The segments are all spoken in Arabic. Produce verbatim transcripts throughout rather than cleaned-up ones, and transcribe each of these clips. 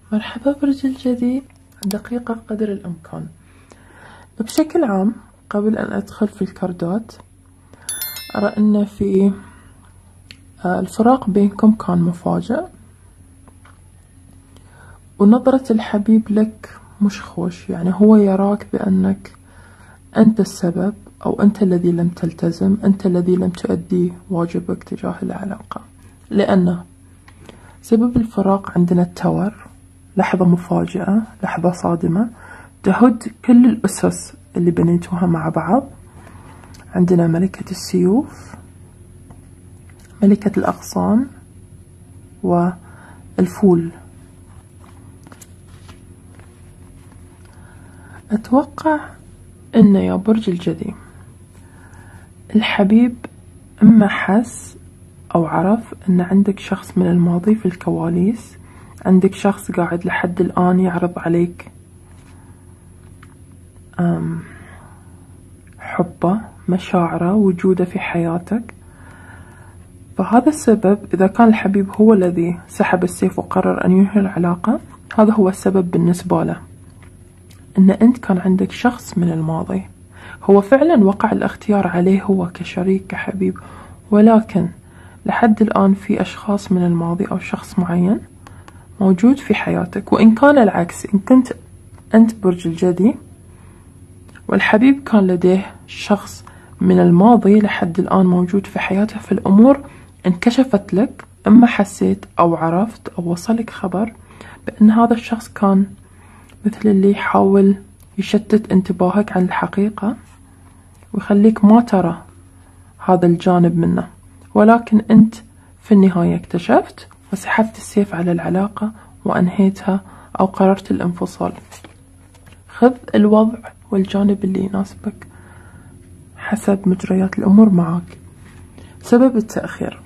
مرحبا برج الجدي، دقيقة قدر الإمكان. بشكل عام قبل أن أدخل في الكاردات أرى أن في الفراق بينكم كان مفاجئ، ونظرة الحبيب لك مش خوش، يعني هو يراك بأنك أنت السبب، أو أنت الذي لم تلتزم، أنت الذي لم تؤدي واجبك تجاه العلاقة. لأن سبب الفراق عندنا التور، لحظة مفاجئة، لحظة صادمة تهد كل الأسس اللي بنيتوها مع بعض. عندنا ملكة السيوف، ملكة الأغصان، والفول. أتوقع أن يا برج الجدي الحبيب إما حس أو عرف أن عندك شخص من الماضي في الكواليس، عندك شخص قاعد لحد الآن يعرض عليك حبه، مشاعره، وجوده في حياتك. فهذا السبب، إذا كان الحبيب هو الذي سحب السيف وقرر أن ينهي العلاقة، هذا هو السبب بالنسبة له، أن أنت كان عندك شخص من الماضي. هو فعلا وقع الاختيار عليه هو كشريك كحبيب، ولكن لحد الآن في أشخاص من الماضي أو شخص معين موجود في حياتك. وإن كان العكس، إن كنت أنت برج الجدي والحبيب كان لديه شخص من الماضي لحد الآن موجود في حياته، في الأمور انكشفت لك، إما حسيت أو عرفت أو وصلك خبر بأن هذا الشخص كان مثل اللي يحاول يشتت انتباهك عن الحقيقة ويخليك ما ترى هذا الجانب منه، ولكن أنت في النهاية اكتشفت وسحبت السيف على العلاقة وأنهيتها، أو قررت الانفصال. خذ الوضع والجانب اللي يناسبك حسب مجريات الأمور معك. سبب التأخير،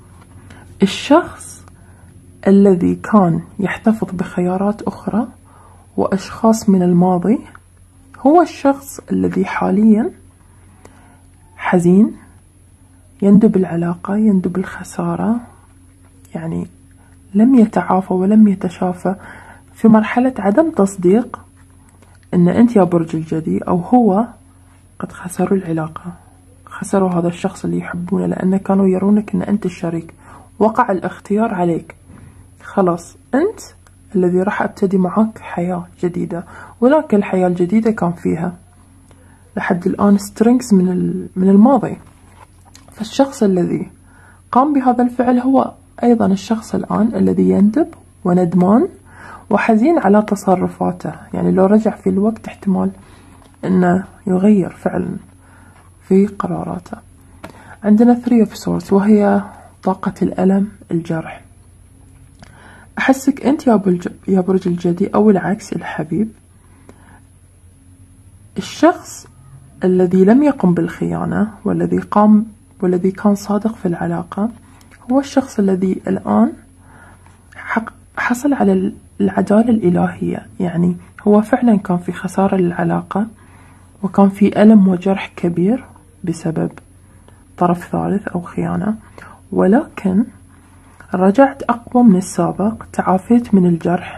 الشخص الذي كان يحتفظ بخيارات أخرى وأشخاص من الماضي هو الشخص الذي حاليا حزين، يندب العلاقة، يندب الخسارة، يعني لم يتعافى ولم يتشافى، في مرحلة عدم تصديق أن أنت يا برج الجدي أو هو قد خسروا العلاقة، خسروا هذا الشخص اللي يحبونه، لأن كانوا يرونك أن أنت الشريك. وقع الاختيار عليك، خلاص أنت الذي راح أبتدي معك حياة جديدة، ولكن الحياة الجديدة كان فيها لحد الآن سترينجز من من الماضي. فالشخص الذي قام بهذا الفعل هو أيضا الشخص الآن الذي يندب وندمان وحزين على تصرفاته، يعني لو رجع في الوقت احتمال أنه يغير فعلا في قراراته. عندنا three of swords، وهي طاقة الألم، الجرح. أحسك أنت يا برج يا برج الجدي أو العكس الحبيب، الشخص الذي لم يقم بالخيانة والذي قام والذي كان صادق في العلاقة هو الشخص الذي الآن حصل على العدالة الإلهية. يعني هو فعلا كان في خسارة للعلاقة، وكان في ألم وجرح كبير بسبب طرف ثالث أو خيانة، ولكن رجعت أقوى من السابق، تعافيت من الجرح.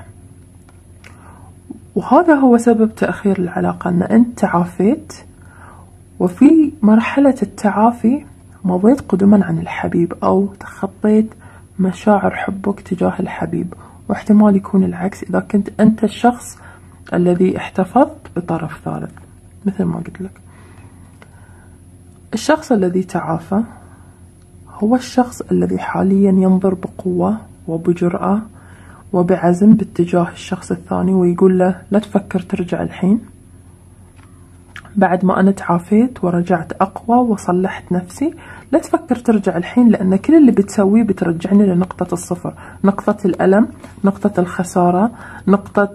وهذا هو سبب تأخير العلاقة، أن أنت تعافيت، وفي مرحلة التعافي مضيت قدما عن الحبيب أو تخطيت مشاعر حبك تجاه الحبيب. واحتمال يكون العكس إذا كنت أنت الشخص الذي احتفظت بطرف ثالث. مثل ما قلت لك، الشخص الذي تعافى هو الشخص الذي حاليا ينظر بقوة وبجرأة وبعزم باتجاه الشخص الثاني، ويقول له لا تفكر ترجع الحين، بعد ما أنا تعافيت ورجعت أقوى وصلحت نفسي، لا تفكر ترجع الحين، لأن كل اللي بتسويه بترجعني لنقطة الصفر، نقطة الألم، نقطة الخسارة، نقطة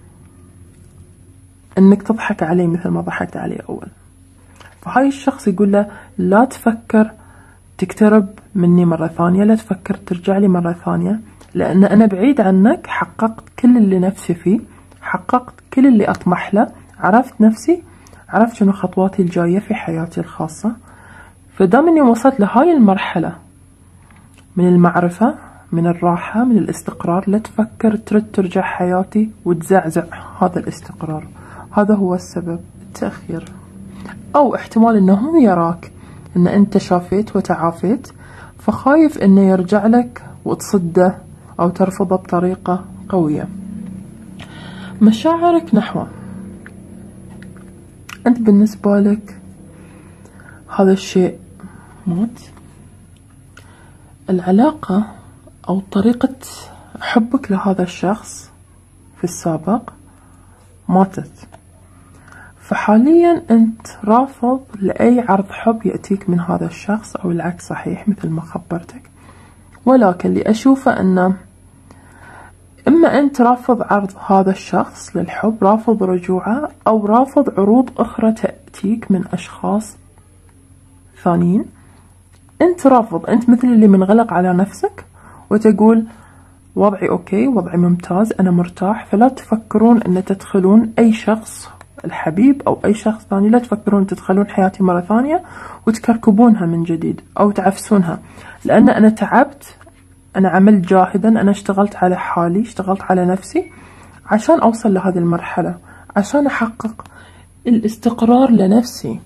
أنك تضحك علي مثل ما ضحكت علي أول. فهاي الشخص يقول له لا تفكر تقترب مني مرة ثانية، لا تفكر ترجع لي مرة ثانية، لأن أنا بعيد عنك، حققت كل اللي نفسي فيه، حققت كل اللي أطمح له، عرفت نفسي، عرفت شنو خطواتي الجاية في حياتي الخاصة. فدام اني وصلت لهاي المرحلة من المعرفة، من الراحة، من الاستقرار. لا تفكر ترد ترجع حياتي وتزعزع هذا الاستقرار. هذا هو السبب، التأخير. أو احتمال أنه هو يراك أن أنت شافيت وتعافيت، فخايف أنه يرجع لك وتصده أو ترفضه بطريقة قوية. مشاعرك نحوه، أنت بالنسبة لك هذا الشيء مات. العلاقة أو طريقة حبك لهذا الشخص في السابق ماتت، فحاليا أنت رافض لأي عرض حب يأتيك من هذا الشخص، أو العكس صحيح مثل ما خبرتك. ولكن اللي أشوفه أنه إما أنت رافض عرض هذا الشخص للحب، رافض رجوعه، أو رافض عروض أخرى تأتيك من أشخاص ثانيين. أنت رافض، أنت مثل اللي منغلق على نفسك وتقول وضعي أوكي، وضعي ممتاز، أنا مرتاح. فلا تفكرون أن تدخلون أي شخص الحبيب أو أي شخص ثاني، لا تفكرون تدخلون حياتي مرة ثانية وتكركبونها من جديد أو تعفسونها. لأن أنا تعبت، أنا عملت جاهدا، أنا اشتغلت على حالي، اشتغلت على نفسي عشان أوصل لهذه المرحلة، عشان أحقق الاستقرار لنفسي.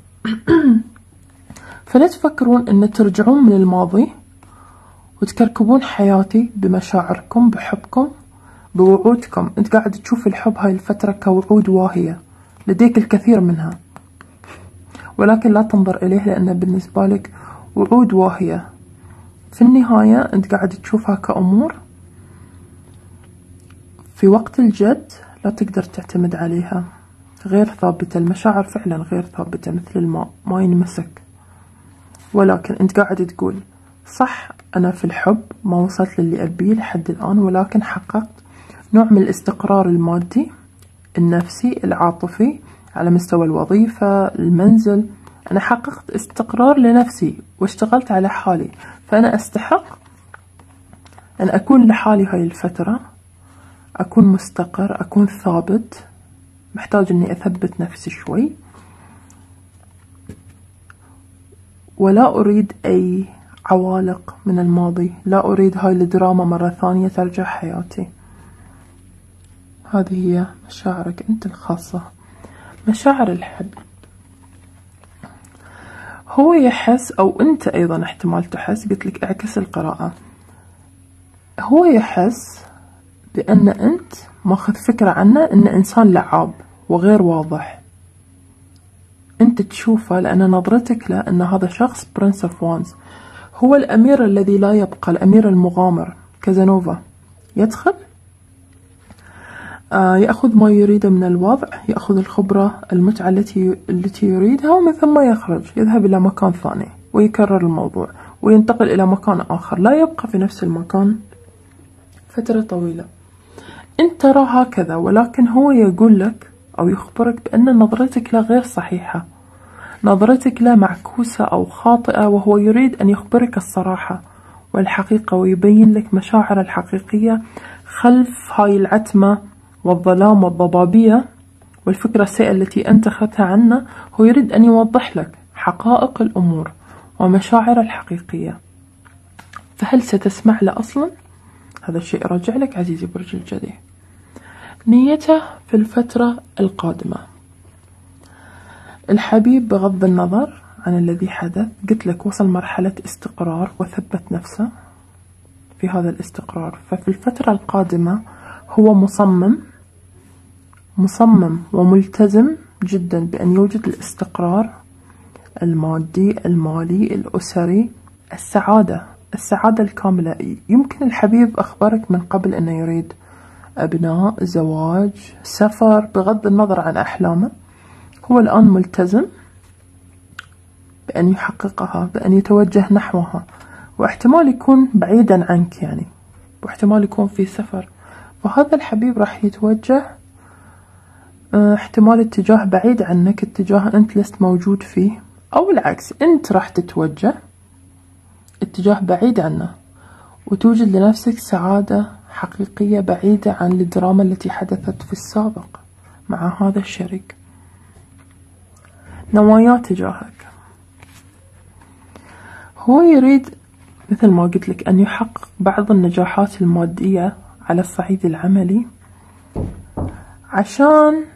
فلا تفكرون أن ترجعون من الماضي وتكركبون حياتي بمشاعركم، بحبكم، بوعودكم. أنت قاعد تشوف الحب هاي الفترة كوعود واهية، لديك الكثير منها، ولكن لا تنظر إليه لأنه بالنسبة لك وعود واهية. في النهاية أنت قاعد تشوفها كأمور في وقت الجد لا تقدر تعتمد عليها، غير ثابتة. المشاعر فعلا غير ثابتة مثل الماء، ما ينمسك. ولكن أنت قاعد تقول صح، أنا في الحب ما وصلت للي أبيه لحد الآن، ولكن حققت نوع من الاستقرار المادي، النفسي، العاطفي، على مستوى الوظيفة، المنزل. أنا حققت استقرار لنفسي واشتغلت على حالي، فأنا أستحق أن أكون لحالي هاي الفترة، أكون مستقر، أكون ثابت. محتاج أني أثبت نفسي شوي، ولا أريد أي عوالق من الماضي. لا أريد هاي الدراما مرة ثانية ترجع حياتي. هذه هي مشاعرك أنت الخاصة. مشاعر الحب، هو يحس، أو أنت أيضا احتمال تحس، قلت لك اعكس القراءة. هو يحس بأن أنت ماخذ فكرة عنه أنه إنسان لعاب وغير واضح. أنت تشوفه لأن نظرتك له أن هذا شخص برنس اوف وانز، هو الأمير الذي لا يبقى، الأمير المغامر، كازانوفا. يدخل آه يأخذ ما يريده من الوضع، يأخذ الخبرة، المتعة التي التي يريدها، ومن ثم يخرج، يذهب إلى مكان ثاني ويكرر الموضوع وينتقل إلى مكان آخر، لا يبقى في نفس المكان فترة طويلة. أنت ترى هكذا، ولكن هو يقول لك أو يخبرك بأن نظرتك له غير صحيحة، نظرتك له معكوسة أو خاطئة، وهو يريد أن يخبرك الصراحة والحقيقة، ويبين لك مشاعر الحقيقية خلف هاي العتمة والظلام والضبابية والفكرة السيئة التي أنت أخذتها عنه. هو يريد أن يوضح لك حقائق الأمور ومشاعر الحقيقية. فهل ستسمع له أصلا؟ هذا الشيء راجع لك عزيزي برج الجدي. نيته في الفترة القادمة، الحبيب بغض النظر عن الذي حدث، قلت لك وصل مرحلة استقرار وثبت نفسه في هذا الاستقرار. ففي الفترة القادمة هو مصمم مصمم وملتزم جدا بأن يوجد الاستقرار المادي، المالي، الأسري، السعادة، السعادة الكاملة. يمكن الحبيب أخبرك من قبل أنه يريد أبناء، زواج، سفر، بغض النظر عن أحلامه. هو الآن ملتزم بأن يحققها، بأن يتوجه نحوها، واحتمال يكون بعيدا عنك يعني، واحتمال يكون في سفر. فهذا الحبيب راح يتوجه احتمال اتجاه بعيد عنك، اتجاه أنت لست موجود فيه، أو العكس، أنت راح تتوجه اتجاه بعيد عنه وتوجد لنفسك سعادة حقيقية بعيدة عن الدراما التي حدثت في السابق مع هذا الشريك. نواياه تجاهك، هو يريد مثل ما قلت لك أن يحقق بعض النجاحات المادية على الصعيد العملي عشان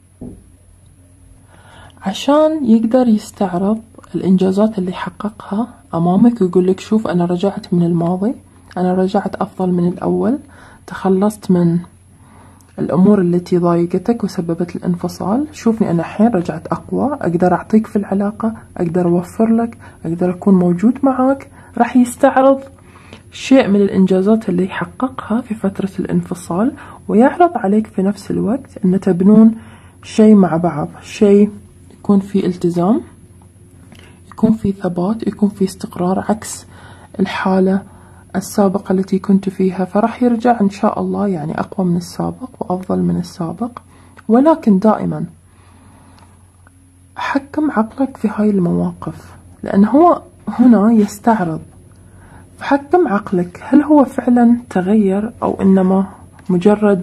عشان يقدر يستعرض الإنجازات اللي حققها أمامك ويقول لك شوف أنا رجعت من الماضي، أنا رجعت أفضل من الأول، تخلصت من الأمور التي ضايقتك وسببت الانفصال، شوفني أنا الحين رجعت أقوى، أقدر أعطيك في العلاقة، أقدر أوفر لك، أقدر أكون موجود معاك. راح يستعرض شيء من الإنجازات اللي حققها في فترة الانفصال، ويعرض عليك في نفس الوقت أن تبنون شيء مع بعض، شيء يكون في التزام، يكون في ثبات، يكون في استقرار عكس الحالة السابقة التي كنت فيها. فراح يرجع إن شاء الله يعني أقوى من السابق وأفضل من السابق. ولكن دائما حكم عقلك في هاي المواقف، لأن هو هنا يستعرض. فحكم عقلك، هل هو فعلا تغير أو إنما مجرد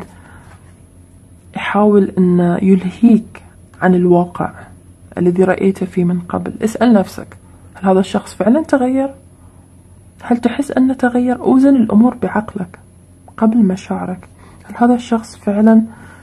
يحاول أن يلهيك عن الواقع الذي رأيته فيه من قبل؟ اسأل نفسك، هل هذا الشخص فعلا تغير؟ هل تحس أنه تغير؟ أوزن الأمور بعقلك قبل مشاعرك. هل هذا الشخص فعلا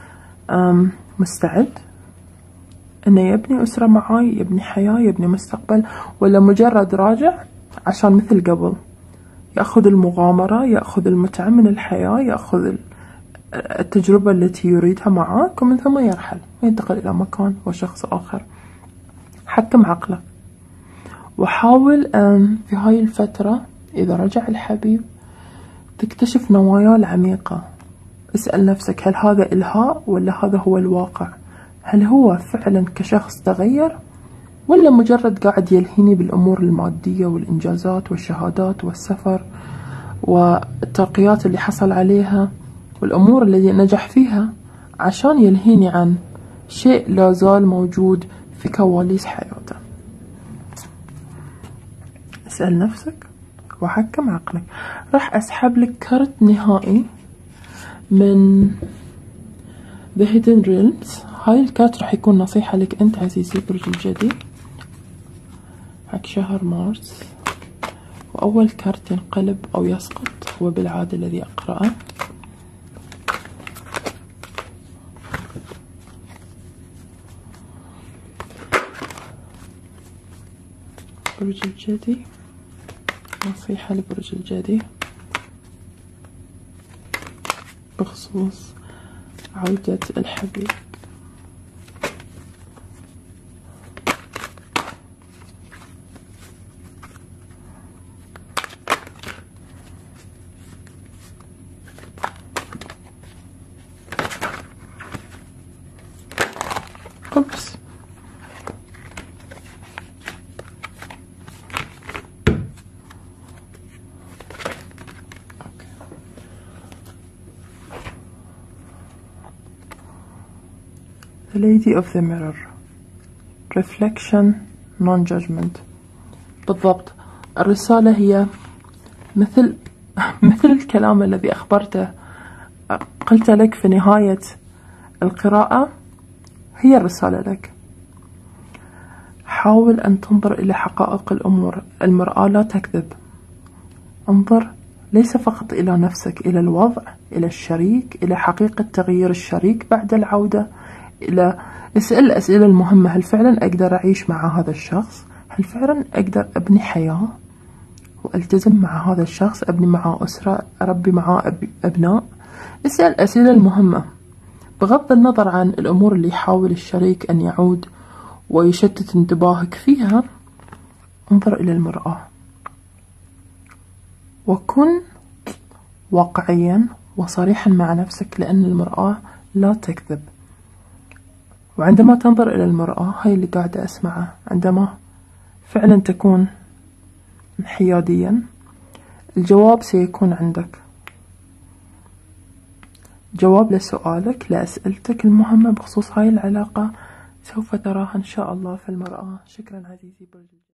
مستعد أنه يبني أسرة معاي، يبني حياة، يبني مستقبل، ولا مجرد راجع عشان مثل قبل يأخذ المغامرة، يأخذ المتعة من الحياة، يأخذ التجربة التي يريدها معاك ومن ثم يرحل وينتقل إلى مكان وشخص آخر؟ حكم عقلك، وحاول أن في هاي الفترة إذا رجع الحبيب تكتشف نواياه العميقة. اسأل نفسك، هل هذا إلهاء ولا هذا هو الواقع؟ هل هو فعلا كشخص تغير ولا مجرد قاعد يلهيني بالأمور المادية والإنجازات والشهادات والسفر والترقيات اللي حصل عليها والأمور اللي نجح فيها عشان يلهيني عن شيء لا زال موجود في كواليس حياته؟ اسأل نفسك وحكم عقلك. راح أسحب لك كرت نهائي من The Hidden Realms. هاي الكارت راح يكون نصيحة لك أنت عزيزي برج الجدي حق شهر مارس. وأول كارت ينقلب أو يسقط هو بالعادة الذي أقرأه. برج الجدي، نصيحة لبرج الجدي بخصوص عودة الحبيب. أوبس، The Lady of the Mirror. Reflection, Non-Judgment. بالضبط، الرسالة هي مثل مثل الكلام الذي أخبرته قلت لك في نهاية القراءة، هي الرسالة لك. حاول أن تنظر إلى حقائق الأمور، المرآة لا تكذب. انظر ليس فقط إلى نفسك، إلى الوضع، إلى الشريك، إلى حقيقة تغيير الشريك بعد العودة، إلى اسأل الأسئلة المهمة. هل فعلا أقدر أعيش مع هذا الشخص؟ هل فعلا أقدر أبني حياة وألتزم مع هذا الشخص، أبني معه أسرة، أربي معه أبناء؟ اسأل الأسئلة المهمة بغض النظر عن الأمور اللي يحاول الشريك أن يعود ويشتت انتباهك فيها. انظر إلى المرآة وكن واقعيا وصريحا مع نفسك، لأن المرآة لا تكذب. وعندما تنظر إلى المرآة، هاي اللي قاعدة أسمعه، عندما فعلا تكون حياديا، الجواب سيكون عندك. جواب لسؤالك، لأسئلتك المهمة بخصوص هاي العلاقة سوف تراها إن شاء الله في المرآة. شكرا عزيزي برج.